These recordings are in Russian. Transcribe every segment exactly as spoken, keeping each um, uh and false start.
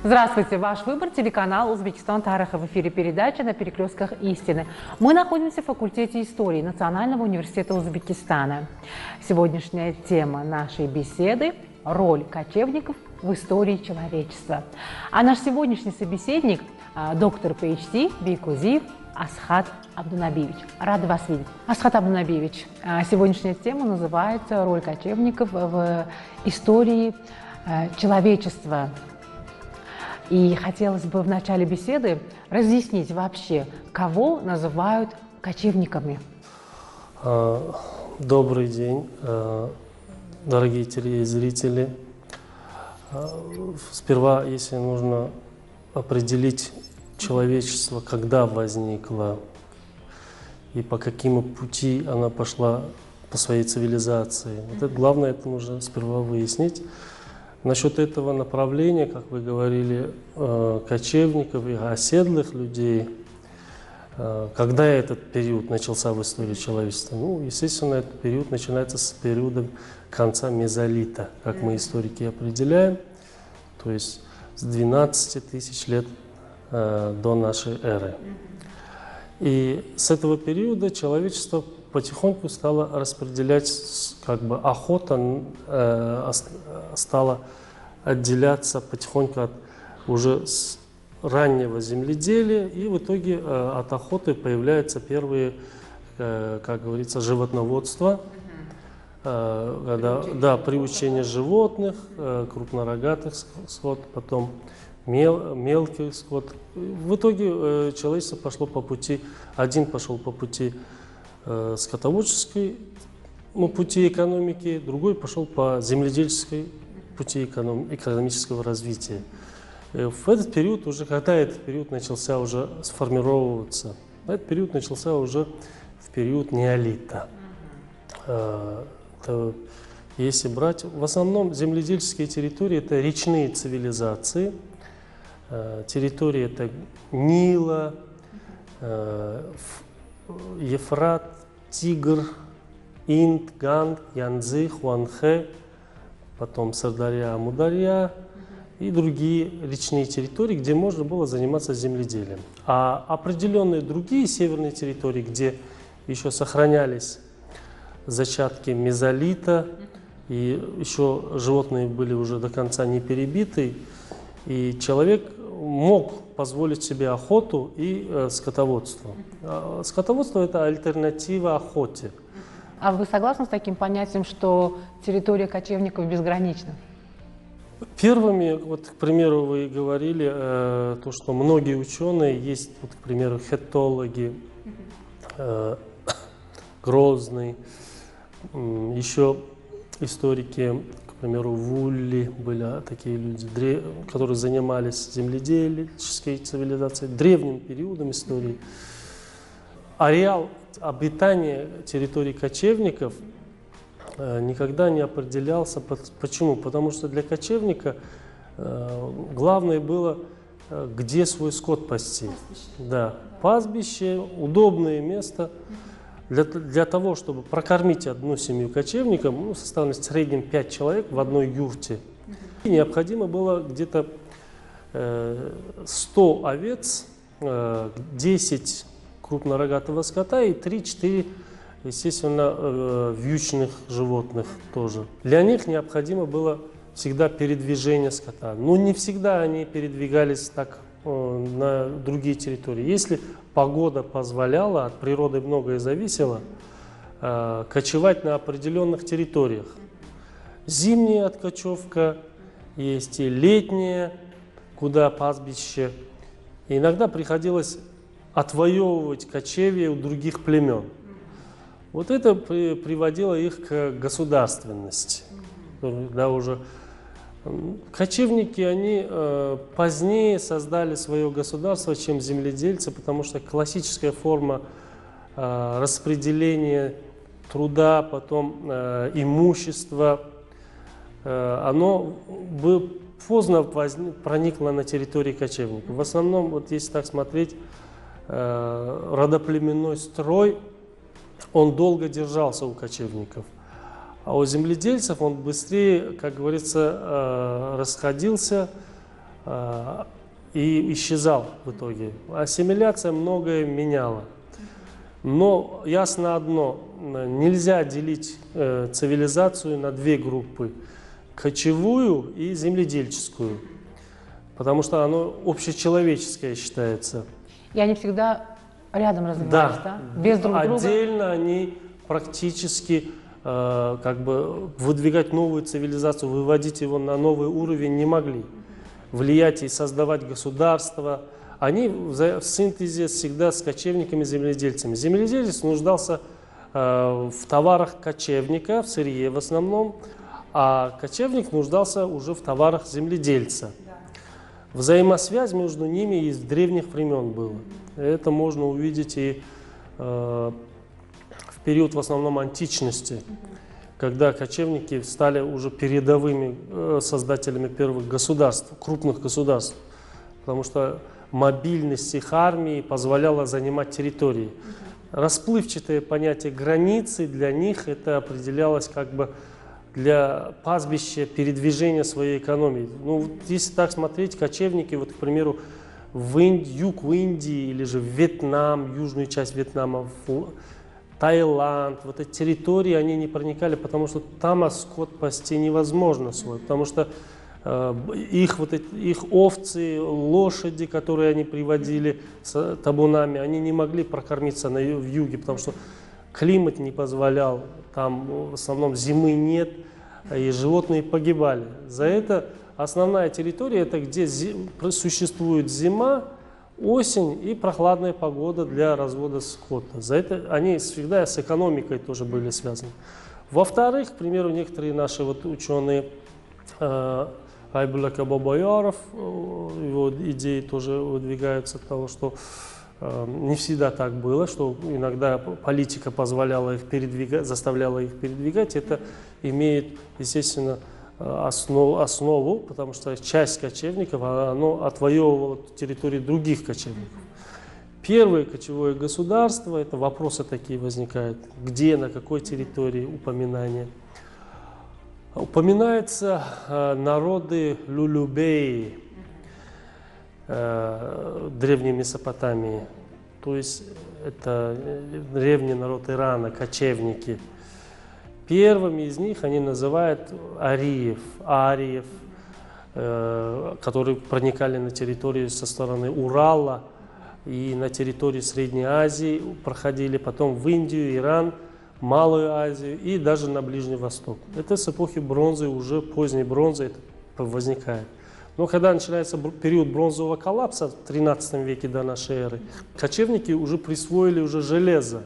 Здравствуйте, ваш выбор, телеканал «Узбекистан Тариха». В эфире передача «На перекрестках истины». Мы находимся в факультете истории Национального университета Узбекистана. Сегодняшняя тема нашей беседы – роль кочевников в истории человечества. А наш сегодняшний собеседник – доктор PhD Бейкузиев Асхат Абдунабиевич. Рада вас видеть. Асхат Абдунабиевич, сегодняшняя тема называется «Роль кочевников в истории человечества». И хотелось бы в начале беседы разъяснить вообще, кого называют кочевниками. Добрый день, дорогие телезрители. Сперва, если нужно определить человечество, когда возникло и по каким пути она пошла по своей цивилизации. Вот это главное, это нужно сперва выяснить. Насчет этого направления, как вы говорили, кочевников и оседлых людей, когда этот период начался в истории человечества? Ну, естественно, этот период начинается с периода конца мезолита, как мы историки определяем, то есть с двенадцати тысяч лет до нашей эры. И с этого периода человечество потихоньку стало распределять, как бы охота э, стала отделяться потихоньку от уже с раннего земледелия, и в итоге э, от охоты появляются первые, э, как говорится, животноводство, э, когда, да, приучение животных, э, крупнорогатых скот, потом мел, мелкий скот. В итоге э, человечество пошло по пути, один пошел по пути скотоводческой, ну, пути экономики, другой пошел по земледельческой пути эконом, экономического развития. В этот период, уже когда этот период начался уже сформировываться, этот период начался уже в период неолита. Это, если брать, в основном земледельческие территории – это речные цивилизации, территории – это Нила, Ефрат, Тигр, Инд, Ганг, Янцзы, Хуанхэ, потом Сырдарья, Амударья и другие речные территории, где можно было заниматься земледелием. А определенные другие северные территории, где еще сохранялись зачатки мезолита, и еще животные были уже до конца не перебиты, и человек мог позволить себе охоту и э, скотоводство. А скотоводство – это альтернатива охоте. А вы согласны с таким понятием, что территория кочевников безгранична? Первыми, вот, к примеру, вы говорили, э, то, что многие ученые, есть, вот, к примеру, хеттологи, э, Грозный, э, еще историки, к примеру, Вулли, были такие люди, которые занимались земледельческой цивилизацией, древним периодом истории. Ареал обитания территории кочевников никогда не определялся. Почему? Потому что для кочевника главное было, где свой скот пасти. Да, пастбище, удобное место. Для, для того, чтобы прокормить одну семью кочевников, ну, составлено в среднем пять человек в одной юрте, и необходимо было где-то э, сто овец, э, десять крупнорогатого скота и три-четыре, естественно, э, вьючных животных тоже. Для них необходимо было всегда передвижение скота. Но не всегда они передвигались так э, на другие территории. Если погода позволяла, от природы многое зависело, э, кочевать на определенных территориях. Зимняя откочевка есть и летняя, куда пастбище. И иногда приходилось отвоевывать кочевья у других племен. Вот это при, приводило их к государственности. Когда уже кочевники, они э, позднее создали свое государство, чем земледельцы, потому что классическая форма э, распределения труда, потом э, имущества, э, оно бы поздно возник, проникло на территории кочевников. В основном, вот если так смотреть, э, родоплеменной строй, он долго держался у кочевников. А у земледельцев он быстрее, как говорится, расходился, и исчезал в итоге. Ассимиляция многое меняла. Но ясно одно, нельзя делить цивилизацию на две группы: кочевую и земледельческую, потому что оно общечеловеческое считается. И они всегда рядом развивались, да, да? Без друг друга? Отдельно они практически э, как бы выдвигать новую цивилизацию, выводить его на новый уровень не могли. Влиять и создавать государство. Они в синтезе всегда с кочевниками-земледельцами. Земледелец нуждался э, в товарах кочевника, в сырье в основном, а кочевник нуждался уже в товарах земледельца. Взаимосвязь между ними из древних времен была. Это можно увидеть и э, в период в основном античности, когда кочевники стали уже передовыми э, создателями первых государств, крупных государств, потому что мобильность их армии позволяла занимать территории. Расплывчатое понятие границы для них это определялось как бы для пастбища передвижения своей экономии. Ну, если так смотреть, кочевники, вот, к примеру, в Инд... юг в Индии или же в Вьетнам, южную часть Вьетнама, в Таиланд, вот эти территории, они не проникали, потому что там скот пасти невозможно свой, потому что э, их, вот эти, их овцы, лошади, которые они приводили с табунами, они не могли прокормиться на, в юге, потому что климат не позволял, там в основном зимы нет, и животные погибали. За это основная территория, это где зим, существует зима, осень и прохладная погода для развода скота. За это они всегда с экономикой тоже были связаны. Во-вторых, к примеру, некоторые наши вот ученые, э, Айбулак Абабаяров, его идеи тоже выдвигаются от того, что не всегда так было, что иногда политика позволяла их передвигать, заставляла их передвигать. Это имеет, естественно, основу, основу, потому что часть кочевников оно отвоевывала территории других кочевников. Первое кочевое государство, это вопросы такие возникают, где, на какой территории упоминания. Упоминаются народы Люлюбеи, древней Месопотамии, то есть это древний народ Ирана, кочевники. Первыми из них они называют ариев, ариев, э, которые проникали на территорию со стороны Урала и на территорию Средней Азии, проходили потом в Индию, Иран, Малую Азию и даже на Ближний Восток. Это с эпохи бронзы, уже поздней бронзы это возникает. Но когда начинается период бронзового коллапса в тринадцатом веке до нашей эры, кочевники уже присвоили уже железо.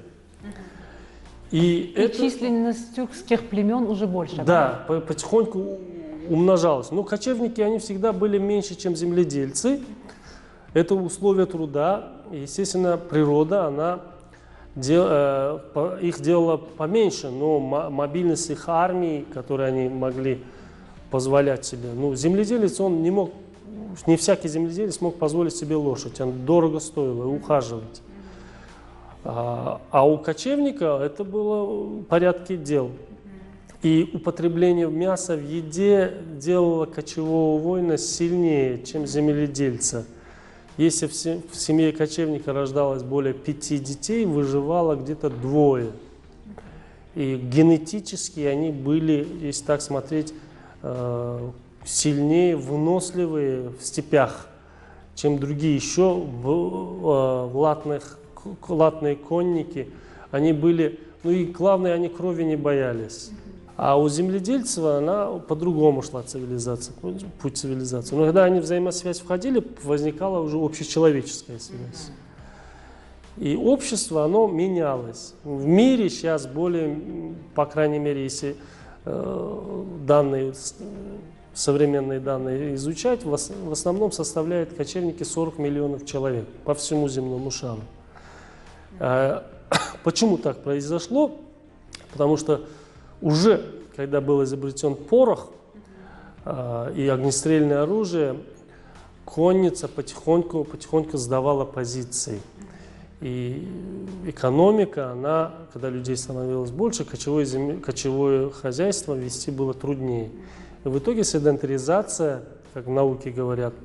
И, И это, численность тюркских племен уже больше. Да, да? потихоньку умножалась. Но кочевники, они всегда были меньше, чем земледельцы. Это условия труда. Естественно, природа, она дел, э, их делала поменьше, но мобильность их армии, которую они могли позволять себе. Ну, земледелец, он не мог, не всякий земледелец мог позволить себе лошадь, он дорого стоило ухаживать. А, а у кочевника это было в порядке дел. И употребление мяса в еде делало кочевого воина сильнее, чем земледельца. Если в семье кочевника рождалось более пяти детей, выживало где-то двое. И генетически они были, если так смотреть, сильнее, выносливые в степях, чем другие. Еще в, в латных, латные конники, они были, ну и главное, они крови не боялись. А у земледельцев она по-другому шла цивилизация, путь цивилизации. Но когда они в взаимосвязь входили, возникала уже общечеловеческая связь. И общество, оно менялось. В мире сейчас более, по крайней мере, если э, данные, современные данные изучать, в, в основном составляют кочевники сорок миллионов человек по всему земному шару. Э, почему так произошло? Потому что уже, когда был изобретен порох э, и огнестрельное оружие, конница потихоньку, потихоньку сдавала позиции. И экономика, она, когда людей становилось больше, кочевое, земля, кочевое хозяйство вести было труднее. И в итоге седентаризация, как в науке говорят,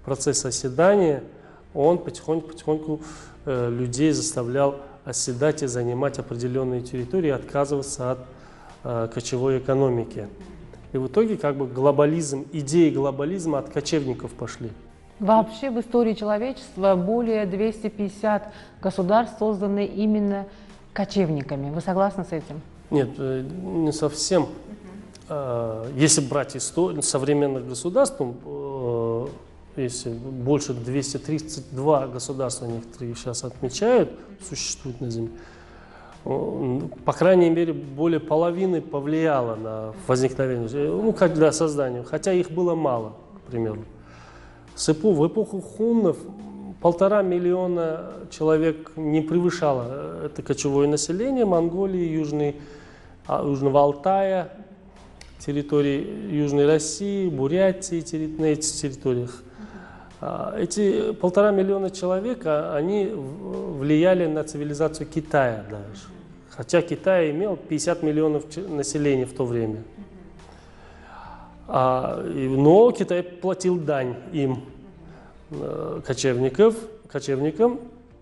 процесс оседания, он потихоньку-потихоньку э, людей заставлял оседать и занимать определенные территории, отказываться от э, кочевой экономики. И в итоге как бы глобализм, идеи глобализма от кочевников пошли. Вообще в истории человечества более двухсот пятидесяти государств созданы именно кочевниками. Вы согласны с этим? Нет, не совсем. Если брать историю современных государств, если больше двухсот тридцати двух государств, некоторые сейчас отмечают, существуют на Земле, по крайней мере, более половины повлияло на возникновение, ну, как для создания, хотя их было мало, к примеру. В эпоху хуннов полтора миллиона человек не превышало это кочевое население Монголии, Южной, Южного Алтая, территории Южной России, Бурятии, на этих территориях. Эти полтора миллиона человек, они влияли на цивилизацию Китая даже. Хотя Китай имел пятьдесят миллионов населения в то время. Но Китай платил дань им, кочевников, кочевникам.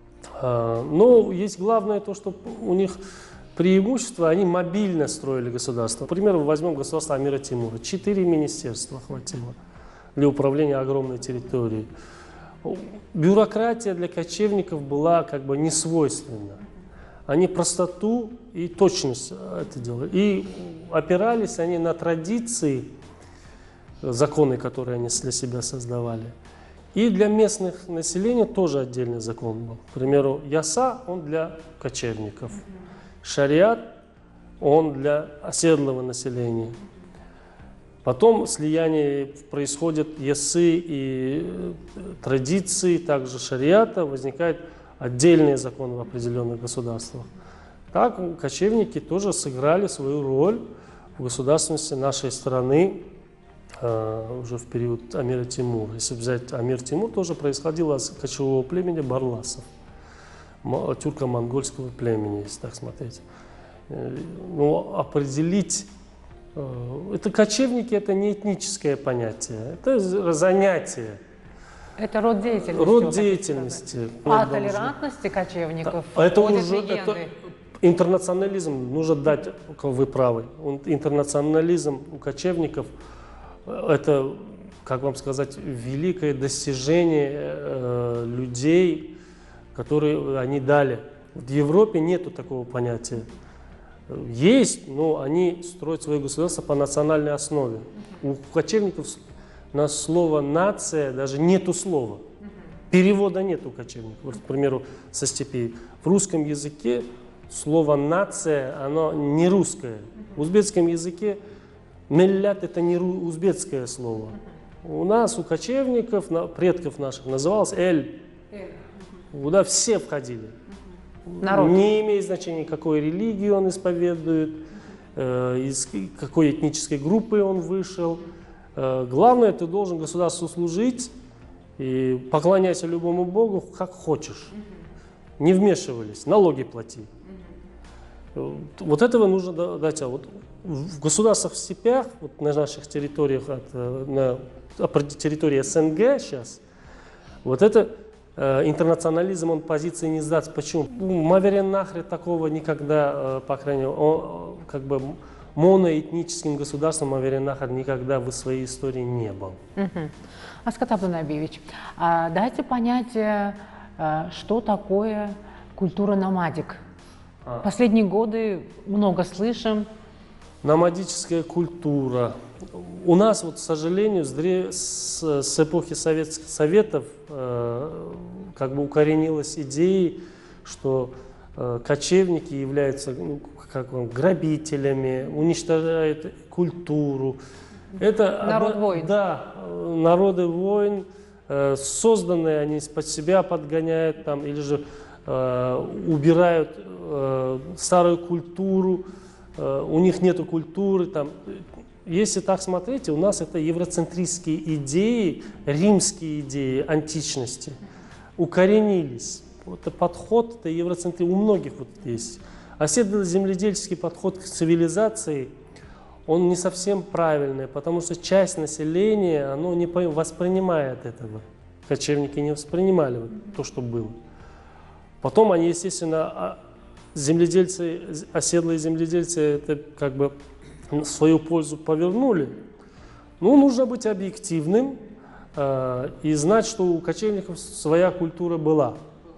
Но есть главное то, что у них преимущество, они мобильно строили государство. Например, возьмем государство Амира Тимура. Четыре министерства хватило для управления огромной территорией. Бюрократия для кочевников была как бы не свойственна. Они простоту и точность это делали. И опирались они на традиции, законы, которые они для себя создавали. И для местных населения тоже отдельный закон был. К примеру, яса, он для кочевников. Шариат, он для оседлого населения. Потом слияние происходит ясы и традиции, также шариата, возникают отдельные законы в определенных государствах. Так кочевники тоже сыграли свою роль в государственности нашей страны э, уже в период Амира Тимура. Если взять Амир Тимур, тоже происходил от кочевого племени барласов, тюрко-монгольского племени, если так смотреть. Но определить, это кочевники, это не этническое понятие, это занятие. Это род деятельности. Род деятельности. О толерантности кочевников это ходят уже легенды. это интернационализм, нужно дать, вы правы, интернационализм у кочевников, это, как вам сказать, великое достижение э, людей, которые они дали. В Европе нету такого понятия. Есть, но они строят свое государство по национальной основе. У кочевников на слово «нация» даже нету слова. Перевода нет у кочевников. Вот, к примеру, со степей. В русском языке слово «нация» оно не русское. В узбекском языке «миллят» это не узбекское слово. У нас, у кочевников, предков наших, называлось «эль». Куда все входили. Народ. Не имеет значения, какой религии он исповедует, э, из какой этнической группы он вышел. Э, главное, ты должен государству служить и поклоняйся любому богу, как хочешь. Не вмешивались, налоги плати. Вот этого нужно дать. А вот в государствах в степях, вот на наших территориях, от, на территории СНГ сейчас, вот это интернационализм, он позиции не сдаст. Почему? У Мавереннахре такого никогда, по крайней мере, он, как бы моноэтническим государством Мавереннахр никогда в своей истории не был. Угу. Аскат Абдунабиевич, а дайте понятие, что такое культура номадик. А. Последние годы много слышим. Номадическая культура. У нас, вот, к сожалению, с, с эпохи Советских Советов э, как бы укоренилась идея, что э, кочевники являются, ну, как вам, грабителями, уничтожают культуру. Это народ воин. Да, народы воин, э, созданные, они под себя подгоняют там, или же э, убирают э, старую культуру, э, у них нету культуры там. Если так смотреть, у нас это евроцентристские идеи, римские идеи античности укоренились. Вот это подход, это евроцентризм, у многих вот есть. Оседло-земледельческий подход к цивилизации, он не совсем правильный, потому что часть населения, оно не воспринимает этого. кочевники не воспринимали то, что было. Потом они, естественно, земледельцы, оседлые земледельцы, это как бы в свою пользу повернули. Ну, нужно быть объективным э, и знать, что у кочевников своя культура была.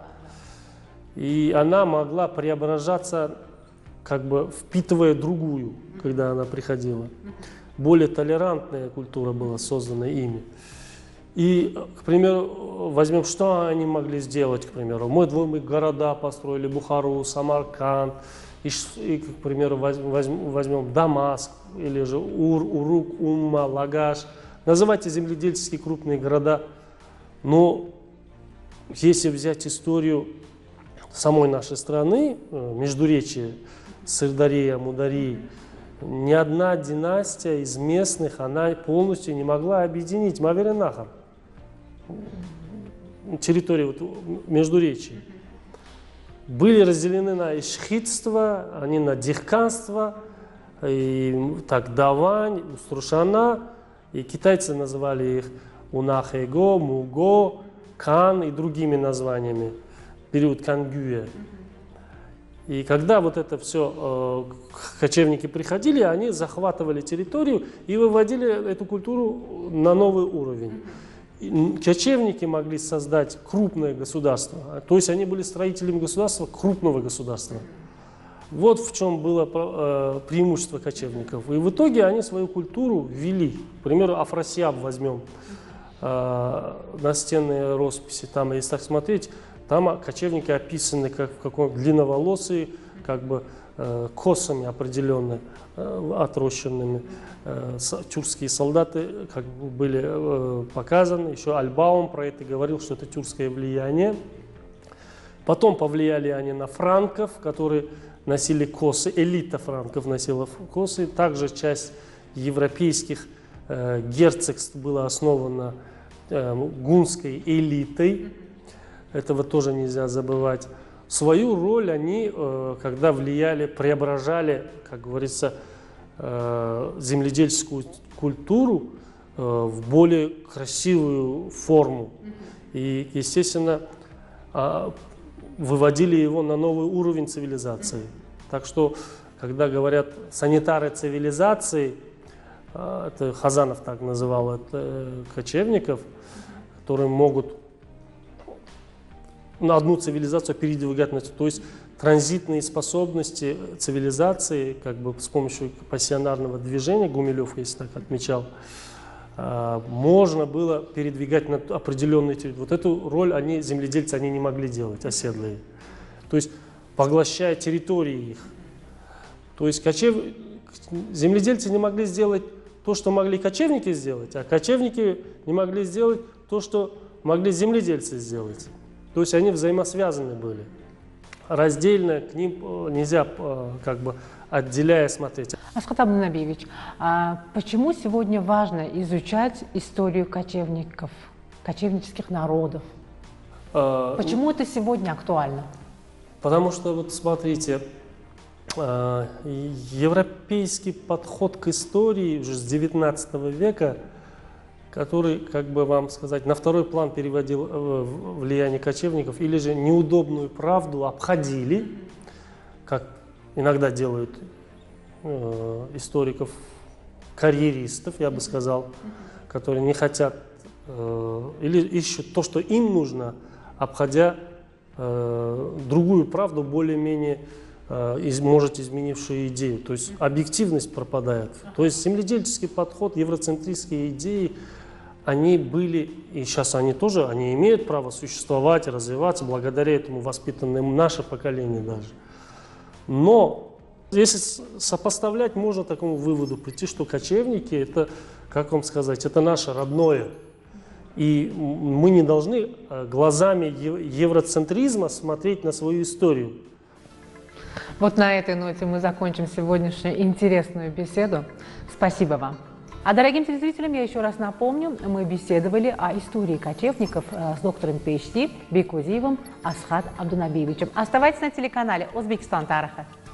И она могла преображаться, как бы впитывая другую, когда она приходила. Более толерантная культура была создана ими. И, к примеру, возьмем, что они могли сделать, к примеру. Мы двумя города построили, Бухару, Самарканд, и, и к примеру, возьмем, возьмем Дамаск, или же Ур, Урук, Умма, Лагаш. Называйте земледельческие крупные города. Но если взять историю самой нашей страны, Междуречье, Сырдарья, Амударьи, ни одна династия из местных, она полностью не могла объединить Мавереннахр, территорию вот, Междуречья. Были разделены на ишхитство, они на дихканство, и, так, Давань, Уструшана, и китайцы называли их Унахэго, Муго, Кан и другими названиями, период Кангюя. И когда вот это все э, кочевники приходили, они захватывали территорию и выводили эту культуру на новый уровень. И кочевники могли создать крупное государство, то есть они были строителями государства, крупного государства. Вот в чем было э, преимущество кочевников. И в итоге они свою культуру ввели. К примеру, Афрасиаб возьмем, э, настенные росписи, там, если так смотреть, там кочевники описаны как в каком длинноволосые, как бы э, косами определенно э, отрощенными. Э, тюркские солдаты как бы были э, показаны. Еще Аль-Баум про это говорил, что это тюркское влияние. Потом повлияли они на франков, которые носили косы. Элита франков носила косы. Также часть европейских э, герцогств была основана э, гунской элитой. Этого тоже нельзя забывать. Свою роль они, когда влияли, преображали, как говорится, земледельческую культуру в более красивую форму. И, естественно, выводили его на новый уровень цивилизации. Так что, когда говорят санитары цивилизации, это Хазанов так называл это кочевников, которые могут на одну цивилизацию передвигать, то есть транзитные способности цивилизации, как бы с помощью пассионарного движения, Гумилев, если так отмечал, можно было передвигать на определенные территории. Вот эту роль они, земледельцы, они не могли делать, оседлые. То есть поглощая территории их. То есть кочев... земледельцы не могли сделать то, что могли кочевники сделать, а кочевники не могли сделать то, что могли земледельцы сделать. То есть они взаимосвязаны были. Раздельно к ним нельзя как бы отделяя смотреть. Асхат Абдунабиевич, а почему сегодня важно изучать историю кочевников, кочевнических народов? А, почему это сегодня актуально? Потому что, вот смотрите, европейский подход к истории уже с девятнадцатого века, который, как бы вам сказать, на второй план переводил влияние кочевников, или же неудобную правду обходили, как иногда делают э, историков, карьеристов, я бы сказал, которые не хотят э, или ищут то, что им нужно, обходя э, другую правду, более-менее э, из, может изменившую идею. То есть объективность пропадает. То есть земледельческий подход, евроцентристские идеи, они были, и сейчас они тоже, они имеют право существовать, развиваться, благодаря этому воспитанным наше поколение даже. Но если сопоставлять, можно к такому выводу прийти, что кочевники, это, как вам сказать, это наше родное. И мы не должны глазами евроцентризма смотреть на свою историю. Вот на этой ноте мы закончим сегодняшнюю интересную беседу. Спасибо вам. А дорогим телезрителям я еще раз напомню, мы беседовали о истории кочевников с доктором пи эйч ди Бекузиевым Асхат Абдунабиевичем. Оставайтесь на телеканале Узбекистан Тараха.